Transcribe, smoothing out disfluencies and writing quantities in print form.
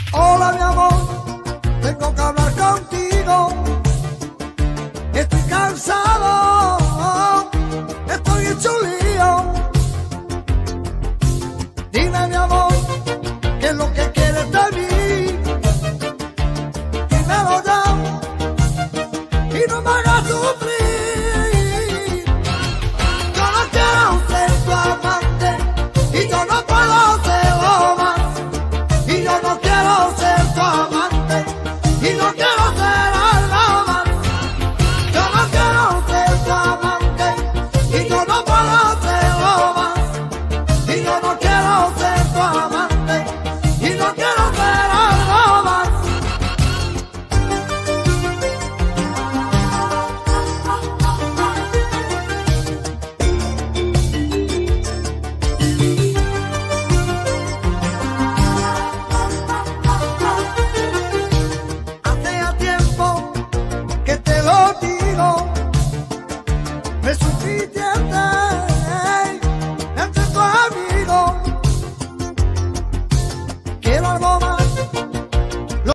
Hola mi amor, tengo que hablar contigo. Estoy cansado, estoy hecho un lío. Dime mi amor, ¿qué es lo que quieres de mí? Dímelo ya y no me hagas sufrir. Yo no quiero ser tu amante y yo no puedo serlo más. Y yo no quiero ser tu amante y no quiero ser algo más. Yo no quiero ser tu amante y yo no puedo serlo más. Y yo no quiero ser tu amante y no quiero ser algo más. Hace tiempo que te lo digo, me suficiente.